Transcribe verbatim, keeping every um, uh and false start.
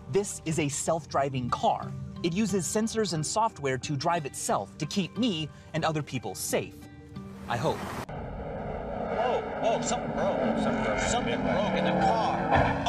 This is a self-driving car. It uses sensors and software to drive itself to keep me and other people safe. I hope. Whoa, whoa, something broke. Something broke. Something broke in the car.